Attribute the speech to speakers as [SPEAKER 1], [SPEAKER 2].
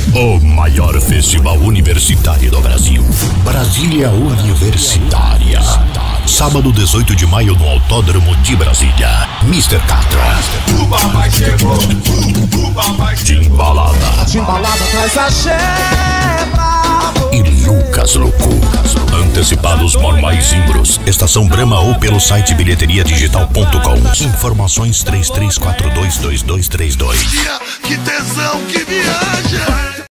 [SPEAKER 1] O maior festival universitário do Brasil. Brasília Universitária. Sábado 18 de maio no Autódromo de Brasília. Mr. Catra.
[SPEAKER 2] O papai chegou. O papai
[SPEAKER 1] Timbalada.
[SPEAKER 3] Timbalada traz a chebra.
[SPEAKER 1] E Lucas Louco. Antecipados normais Imbros. Estação Brama ou pelo site bilheteriadigital.com. Informações 33422232.
[SPEAKER 2] Que tesão, que viagem.